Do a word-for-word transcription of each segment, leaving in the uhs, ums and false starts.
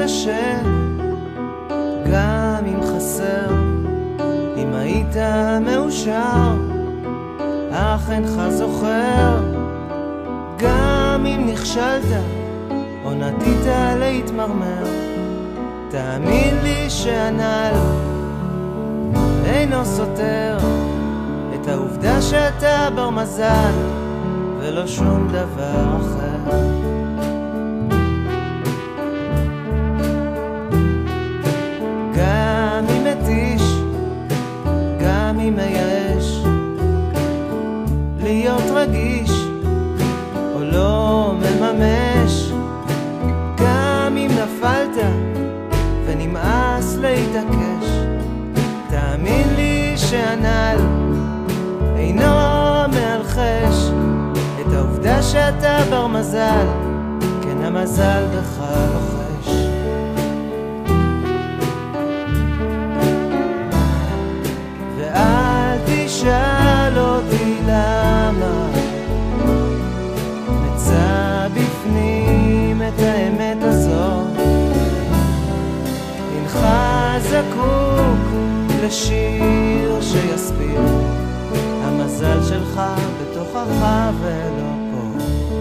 קשה, גם אם חסר, אם היית מאושר, אך אינך זוכר. גם אם נכשלת או נטית להתמרמר, תאמין לי שהנ"ל אינו סותר את העובדה שאתה בר מזל ולא שום דבר אחר. גם אם מתיש, גם אם מייאש, להיות רגיש או לא מממש, גם אם נפלת ונמאס להתעקש, תאמין לי שהנ"ל אינו מאלחש את העובדה שאתה בר מזל, כן המזל בך לוחש. ואל תשאל אותי למה, מצא בפנים את האמת הזאת. אינך זקוק לשיר שיסביר, המזל שלך בתוכך ולא פה.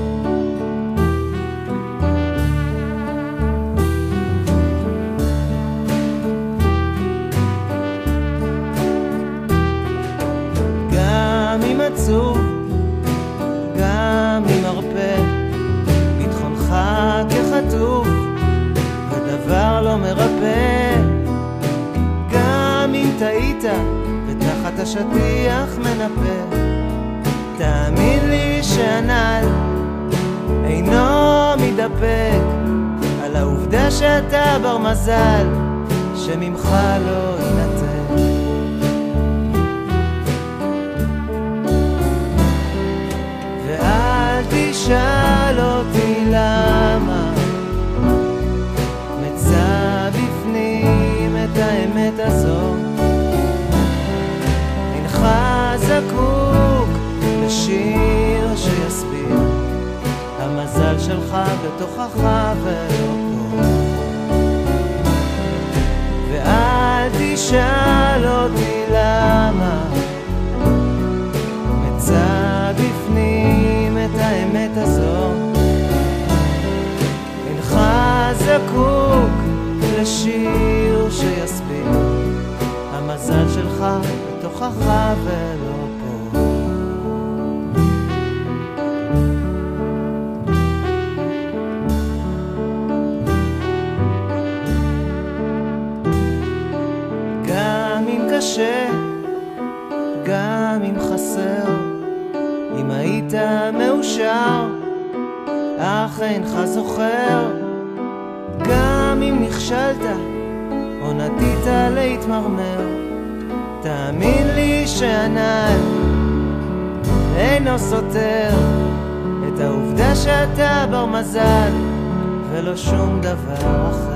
גם אם עצוב, גם אם מרפא, ביטחונך כחטוף ודבר לא מרפא. גם אם טעית ותחת השטיח מנפה, תאמין לי שהנ"ל אינו מתדפק על העובדה שאתה בר מזל שממך לא ינתק. ואל תשאל אותי למה, מצא בפנים את האמת הזאת. אינך זקוק לשיר שיסביר, המזל שלך בתוכך ולא פה. ואל תשאל אותי למה, מצא בפנים את האמת הזאת. אינך זקוק לשיר שיסביר, המזל שלך בתוכך ולא פה. גם אם קשה, גם אם חסר, אם היית מאושר, אך אינך זוכר. גם אם נכשלת או נטית להתמרמר, תאמין לי שהנ"ל אינו סותר את העובדה שאתה בר מזל ולא שום דבר אחר.